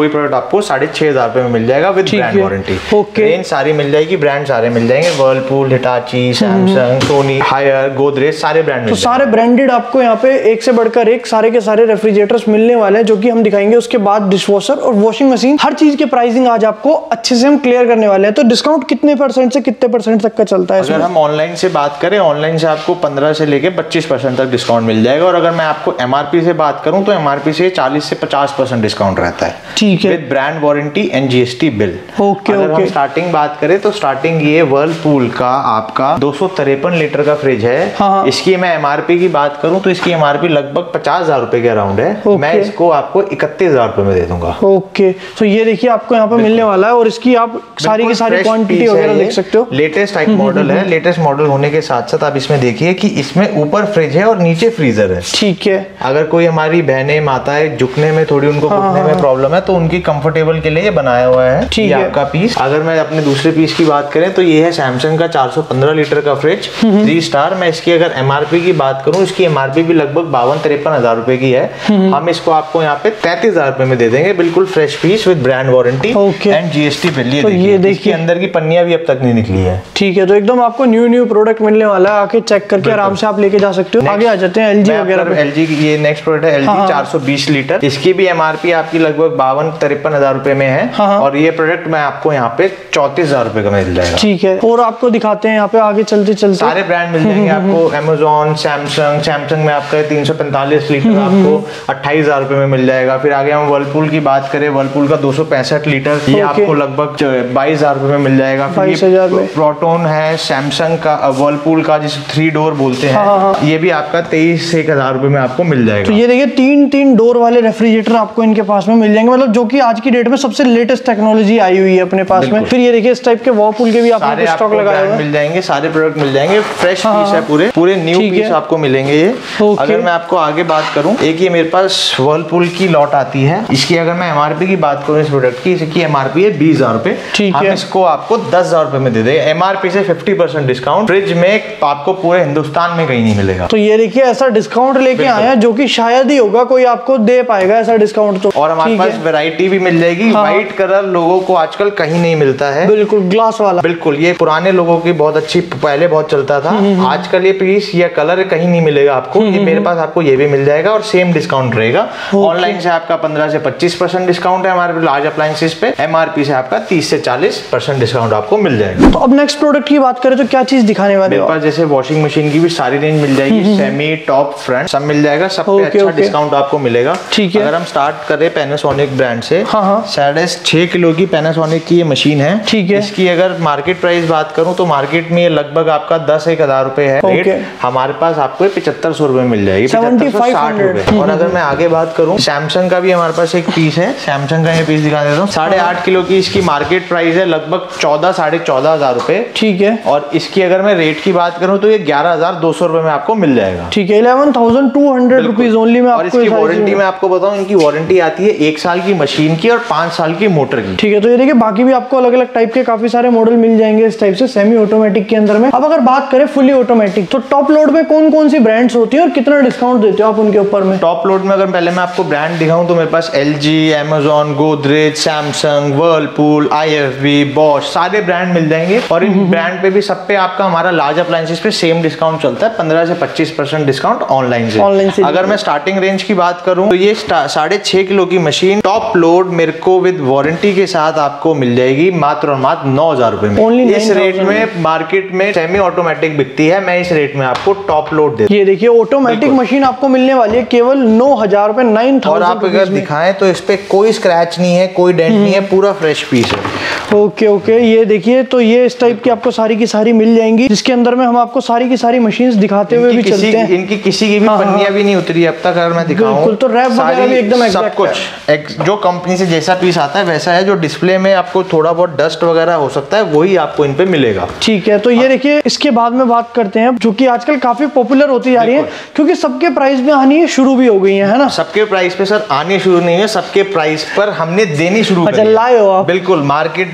कोई प्रोडक्ट आपको साढ़े छह हजार रुपए में मिल जाएगा विद ब्रांड वारंटी। रेंज सारी मिल जाएगी, ब्रांड सारे मिल जाएंगे, Whirlpool, Hitachi, Samsung, Sony, Haier, Godrej, सारे ब्रांड। तो सारे ब्रांडेड आपको यहाँ पे एक से बढ़कर एक सारे के सारे रेफ्रिजरेटर्स मिलने वाले हैं, जो कि हम दिखाएंगे। उसके बाद डिशवॉशर और वॉशिंग मशीन, हर चीज की प्राइसिंग आज आपको अच्छे से हम क्लियर करने वाले हैं। तो डिस्काउंट कितने परसेंट से कितने परसेंट तक का चलता है? अगर हम ऑनलाइन से बात करें, ऑनलाइन से आपको पंद्रह से लेके पच्चीस परसेंट तक डिस्काउंट मिल जाएगा। और अगर मैं आपको एमआरपी से बात करूं तो एमआरपी से चालीस से पचास परसेंट डिस्काउंट रहता है, ठीक है, with brand warranty and GST bill. Okay अगर ओके। हम स्टार्टिंग बात करें तो स्टार्टिंग ये वर्लपूल का आपका दो सौ तिरपन लीटर का फ्रिज है। हाँ। इसकी मैं एमआरपी की बात करूं तो इसकी एमआरपी लगभग पचास हजार रुपए के अराउंड है। मैं इसको आपको इकतीस हजार रुपए में दे दूंगा। ओके, तो ये देखिए आपको यहाँ पे मिलने वाला है, और इसकी आप सारी की सारी क्वांटिटी वगैरह देख सकते हो। लेटेस्ट टाइप मॉडल है। लेटेस्ट मॉडल होने के साथ साथ आप इसमें देखिए कि इसमें ऊपर फ्रिज है और नीचे फ्रीजर है, ठीक है। अगर कोई हमारी बहनें माताएं झुकने में थोड़ी उनको हाँ, घुटने हाँ, में प्रॉब्लम है तो उनकी कंफर्टेबल के लिए ये बनाया हुआ है, ठीक है है। आपका पीस। अगर मैं अपने दूसरे पीस की बात करें तो ये है सैमसंग का चार सौ पंद्रह लीटर का फ्रिज, थ्री स्टार। मैं इसकी अगर एमआरपी की बात करूं, इसकी एमआरपी भी लगभग बावन तिरपन हजार रुपए की है। हम इसको आपको यहाँ पे तैतीस हजार रुपए में दे देंगे, बिल्कुल fresh piece with brand warranty and GST bill. तो ये देखिए अंदर की पन्नियां भी अब तक नहीं निकली है, ठीक है। तो एकदम आपको न्यू न्यू प्रोडक्ट मिलने वाला है, आके चेक करके आराम से आप लेके जा सकते हो। आगे आ जाते हैं एलजी वगैरह। एलजी ये नेक्स्ट प्रोडक्ट है, एलजी चार सौ बीस लीटर। इसकी भी एमआरपी आपकी लगभग बावन तिरपन हजार रुपए में है। हाँ। और ये प्रोडक्ट मैं आपको यहाँ पे चौतीस हजार रुपए का मिल जाएगा, ठीक है। और आपको दिखाते हैं यहाँ पे आगे चलते चलते सारे ब्रांड मिल जाएंगे आपको। अमेजोन, सैमसंग, सैमसंग में आपका तीन सौ पैंतालीस लीटर आपको अट्ठाईस हजार रुपए में मिल जाएगा। फिर आगे हम वर्लपूल की बात करें, वर्लपूल का दो सौ पैंसठ लीटर, ये आपको लगभग बाईस हजार रुपए में मिल जाएगा। बाईस हजार में प्रोटोन है सैमसंग का, वर्लपूल का जिसे थ्री डोर बोलते हैं। हाँ, हाँ। ये भी आपका तेईस एक हजार रुपए में आपको मिल जाएगा। तो ये देखिए तीन तीन डोर वाले रेफ्रिजरेटर आपको इनके पास में मिल जाएंगे, मतलब जो कि आज की डेट में सबसे लेटेस्ट टेक्नोलॉजी आई हुई है अपने पास में। फिर ये देखिए इस टाइप के वर्लपूल के भी आपको स्टॉक लगाया हुआ है, मिल जाएंगे, सारे प्रोडक्ट मिल जाएंगे। फ्रेश पीस है, पूरे पूरे न्यू पीस आपको मिलेंगे ये। अगर मैं आपको आगे बात करूं, एक ये मेरे पास वर्लपूल की लॉट आती है। इसकी अगर मैं एमआरपी की बात करूं इस प्रोडक्ट की, इसकी एमआरपी है बीस हजार रुपए, ठीक है। हम इसको आपको दस हजार रुपए में दे देंगे, एमआरपी से फिफ्टी परसेंट डिस्काउंट। फ्रिज में आपको पूरे हिंदुस्तान में कहीं नहीं मिलेगा। तो ये देखिए ऐसा डिस्काउंट लेके आए हैं जो कि शायद ही होगा कोई आपको दे पाएगा ऐसा डिस्काउंट। तो और हमारे पास वैरायटी भी मिल जाएगी। व्हाइट कलर लोगों को आजकल कहीं नहीं मिलता है, बिल्कुल ग्लास वाला। बिल्कुल, ये पुराने लोगों की बहुत अच्छी, पहले बहुत चलता था। आजकल ये पीस या कलर कहीं नहीं मिलेगा आपको, ये मेरे पास आपको ये भी मिल जाएगा और सेम डिस्काउंट रहेगा। ऑनलाइन से आपका पंद्रह से पच्चीस परसेंट डिस्काउंट है हमारे लार्ज अप्लायंसेस पे। एमआरपी से आपका तीस से चालीस परसेंट डिस्काउंट आपको मिल जाएगा। तो अब नेक्स्ट प्रोडक्ट की बात करें तो क्या चीज दिखाने वाले हो? मेरे पास जैसे वॉशिंग मशीन की भी सारी रेंज मिल जाएगी, सेमी, टॉप, फ्रंट सब मिल जाएगा, सब पे अच्छा डिस्काउंट आपको मिलेगा, ठीक है। अगर हम स्टार्ट करें पैनासोनिक ब्रांड से, साढ़े छह किलो की पैनासोनिक की ये मशीन है, ठीक है। इसकी अगर मार्केट प्राइस बात करूं तो मार्केट में ये लगभग आपका दस एक हजार रुपए है रेट, हमारे पास आपको पचहत्तर सौ रुपए मिल जाएगी, पचहत्तर सौ साठ रुपए। और अगर मैं आगे बात करूं सैमसंग का भी हमारे पास एक पीस है, सैमसंग का ये पीस दिखा देता हूँ। साढ़े आठ किलो की इसकी मार्केट प्राइस है लगभग चौदह साढ़े चौदह हजार रुपए, ठीक है। और इसकी अगर मैं रेट की बात करूं तो ये ग्यारह हजार दो सौ रुपए में आपको मिल जाएगा, ठीक है। Eleven thousand two hundred rupees only में। और इसकी वारंटी मैं आपको बताऊं, इनकी वारंटी आती है एक साल की मशीन की और पांच साल की मोटर की, ठीक है। तो ये देखिए बाकी भी आपको अलग अलग टाइप के काफी सारे मॉडल मिल जाएंगे इस टाइप से सेमी ऑटोमेटिक के अंदर में। अब अगर बात करें फुली ऑटोमेटिक, तो टॉप लोड में कौन कौन सी ब्रांड्स होती है और कितना डिस्काउंट देते हो आप उनके ऊपर में? टॉप लोड में अगर पहले मैं आपको ब्रांड दिखाऊं तो मेरे पास LG, Amazon, Godrej, Samsung, Whirlpool, IFB, Bosch सारे ब्रांड मिल जाएंगे। और इन ब्रांड पे भी सब पे आपका हमारा लार्ज अप्लायंसेस पे सेम डिस्काउंट चलता है, पंद्रह से पच्चीस परसेंट डिस्काउंट ऑनलाइन से। ऑनलाइन से अगर मैं स्टार्टिंग रेंज की बात करूं तो ये साढ़े छह किलो की मशीन टॉप लोड मेरे को विद वारंटी के साथ आपको मिल जाएगी मात्र और मात्र नौ हजार रुपए में। इस रेट में मार्केट में सेमी ऑटोमेटिक बिकती है, मैं इस रेट में आपको टॉप लोड दे। ये देखिए ऑटोमेटिक मशीन आपको मिलने वाली है केवल नौ हजार रुपए, नाइन थाउजेंड। और आप अगर दिखाएं तो इस पे कोई स्क्रैच नहीं है, कोई डेंट नहीं है, पूरा फ्रेश पीस है। ओके ओके, ये देखिए तो ये इस टाइप की आपको सारी की सारी मिल जाएंगी, जिसके अंदर में हम आपको सारी की सारी मशीन्स दिखाते हुए भी चलते हैं। इनकी किसी की भी पन्नियां भी नहीं उतरी अब तक, अगर मैं दिखाऊं तो रैप वगैरह भी एकदम सब कुछ जो कंपनी से जैसा पीस आता है वैसा है। जो डिस्प्ले में आपको थोड़ा बहुत डस्ट वगैरह हो सकता है वही आपको इन पे मिलेगा, ठीक है। तो ये देखिए इसके बाद में बात करते हैं जो कि आजकल काफी पॉपुलर होती जा रही है, क्योंकि सबके प्राइस में आनी शुरू भी हो गई है, है ना? सबके प्राइस पे सर आने शुरू नहीं है, सबके प्राइस पर हमने देनी शुरू अच्छा लाए हो आप? बिल्कुल, मार्केट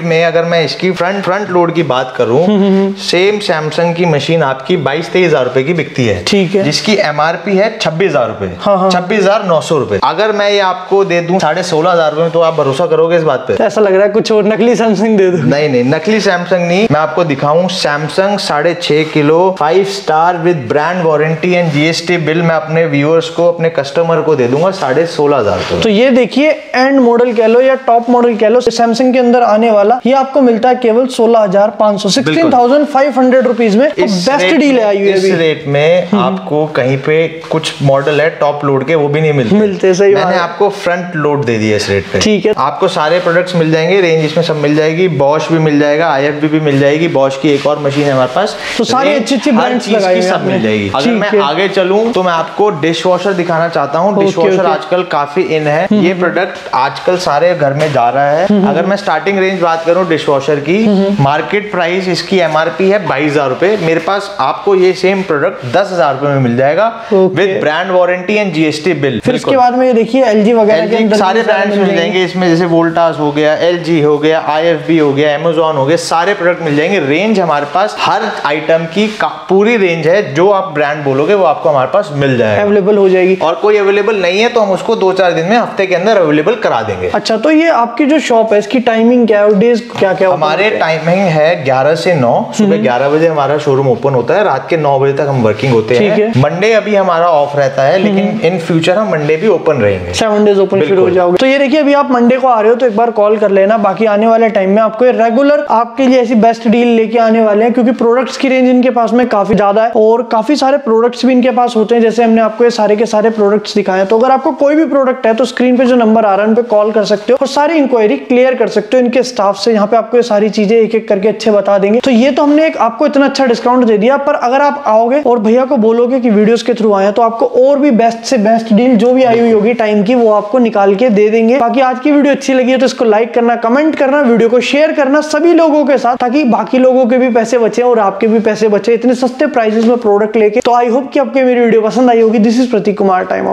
में अगर मैं इसकी फ्रंट फ्रंट लोड की बात करूं, सेम सैमसंग की मशीन आपकी बाईस तेईस हजार रुपए की बिकती है, ठीक है, जिसकी एमआरपी है छब्बीस हजार रुपए, छब्बीस हजार नौ सौ रुपए। अगर मैं ये आपको दे दूं साढ़े सोलह हजार रुपए में, तो आप भरोसा करोगे इस बात पे? ऐसा लग रहा है कुछ और नकली सैमसंग दे दो। नहीं नहीं, नकली सैमसंग नहीं, मैं आपको दिखाऊं सैमसंग साढ़े छह kilo five star with brand warranty and GST bill मैं अपने व्यूअर्स को, अपने कस्टमर को दे दूंगा साढ़े सोलह हजार रुपए। तो ये देखिए एंड मॉडल कह लो या टॉप मॉडल कह लो, सैमसंग के अंदर आने वाला ये आपको मिलता है केवल सोलह हजार पाँच सौ, sixteen thousand five hundred rupees में। तो बेस्ट डील है ये। इस रेट में आपको कहीं पे कुछ मॉडल है टॉप लोड के, वो भी नहीं मिलते मिलते सही मैंने आपको फ्रंट लोड दे दिया इस रेट पे, ठीक है। आपको सारे प्रोडक्ट्स मिल जाएंगे, रेंज इसमें सब मिल जाएगी, बॉश भी मिल जाएगा, आईएफबी भी मिल जाएगी, बॉश की एक और मशीन है हमारे पास, तो सारी अच्छी अच्छी ब्रांड्स लगाई सब मिल जाएगी। अगर मैं आगे चलूं तो मैं आपको डिश वॉशर दिखाना चाहता हूँ। डिश वॉशर आजकल काफी इन है, ये प्रोडक्ट आजकल सारे घर में जा रहा है। अगर मैं स्टार्टिंग रेंज बात करूं डिश वॉशर की, मार्केट प्राइस इसकी एमआरपी है बाईस हजार रुपए, मेरे पास आपको ये सेम प्रोडक्ट दस हजार रुपए में मिल जाएगा with brand warranty and GST bill. फिर इसके बाद में ये देखिए एलजी वगैरह के अंदर सारे ब्रांड्स मिल जाएंगे इसमें, जैसे वोल्टास हो गया, एलजी हो गया, आईएफबी हो गया, अमेज़न हो गया, सारे प्रोडक्ट मिल जाएंगे। रेंज हमारे पास हर आइटम की पूरी रेंज है, जो आप ब्रांड बोलोगे वो आपको हमारे पास मिल जाएगा, अवेलेबल हो जाएगी। और कोई अवेलेबल नहीं है तो हम उसको दो चार दिन में, हफ्ते के अंदर अवेलेबल करा देंगे। अच्छा, तो ये आपकी जो शॉप है इसकी टाइमिंग क्या है, डेज क्या क्या? हमारे टाइमिंग है ग्यारह से नौ, सुबह ग्यारह बजे हमारा शोरूम ओपन होता है, रात के नौ बजे तक हम वर्किंग होते हैं। मंडे अभी हमारा ऑफ रहता है, लेकिन इन फ्यूचर हम मंडे भी ओपन रहेंगे, सेवन डेज ओपन फिर हो जाओगे। तो ये देखिए अभी आप मंडे को आ रहे हो तो एक बार कॉल कर लेना, बाकी आने वाले टाइम में आपको रेगुलर आपके लिए ऐसी बेस्ट डील लेके आने वाले हैं, क्योंकि प्रोडक्ट्स की रेंज इनके पास में काफी ज्यादा है और काफी सारे प्रोडक्ट्स भी इनके पास होते हैं, जैसे हमने आपको ये सारे के सारे प्रोडक्ट्स दिखाए। तो अगर आपको कोई भी प्रोडक्ट है तो स्क्रीन पे जो नंबर आ रहा है उन पे कॉल कर सकते हो और सारी इंक्वायरी क्लियर कर सकते हो इनके स्टाफ से। यहाँ पे आपको ये सारी चीजें एक एक करके अच्छे बता देंगे। तो ये तो हमने एक आपको इतना अच्छा डिस्काउंट दे दिया, पर अगर आप आओगे और भैया को बोलोगे कि वीडियोस के थ्रू आए तो आपको और भी बेस्ट से बेस्ट डील जो भी आई हुई होगी टाइम की, वो आपको निकाल के दे देंगे। बाकी आज की वीडियो अच्छी लगी है तो इसको लाइक करना, कमेंट करना, वीडियो को शेयर करना सभी लोगों के साथ, ताकि बाकी लोगों के भी पैसे बचे और आपके भी पैसे बचे इतने सस्ते प्राइसेस में प्रोडक्ट लेके। तो आई होप कि आपको मेरी वीडियो पसंद आई होगी। This is Pratik Kumar, time.